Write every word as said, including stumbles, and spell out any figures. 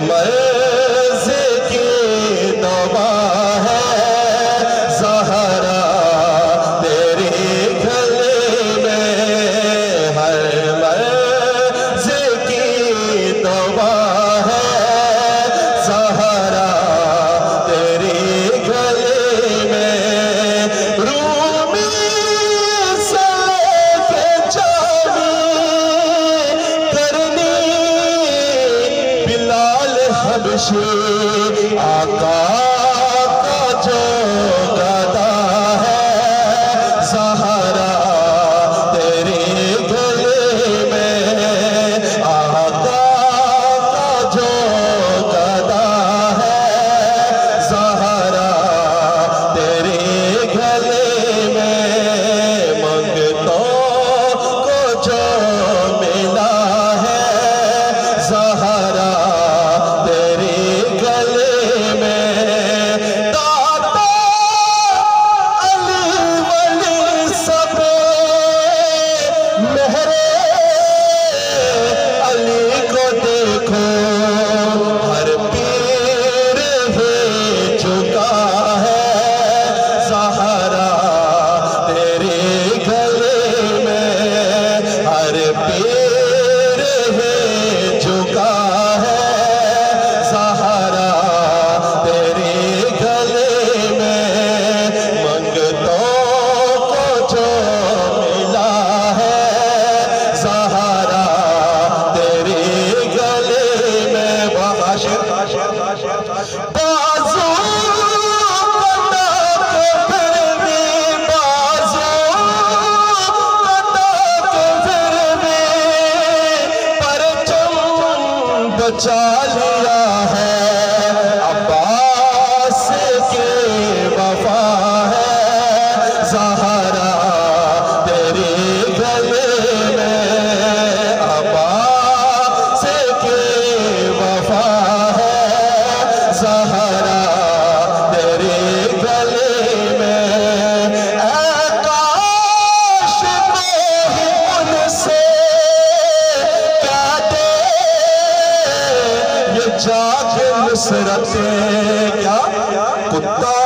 मर्ज़ की दवा है ज़हरा तेरे गले में, हर मर्ज़ की दवा है ज़हरा तेरे गले में। रूमी से के जानी करनी बिलाल हबशी आका का जो गदा है ज़हरा तेरे गले में, आका का जो गदा है ज़हरा तेरे गले में। मंगतों को जो मिला है ज़हरा तेरे गले में। दाता अली वली सब मेहरे अली को देखो, हर पीर है झुका है ज़हरा तेरे गले में, हर पीर है झुका है ज़हरा तेरे गले में। मंगतों को जो मिला है ज़हरा तेरे गले में। बाज़ू बाज़ू कटा के फिर भी, बाज़ू कटा के फिर भी परचम बचा लिया है। अब्बास की वफा है ज़हरा तेरे गले में, अब्बास की वफा है ज़हरा तेरे गले में। ऐ काश कोई उनसे कह दे ये जाके नुसरत क्या कुत्ता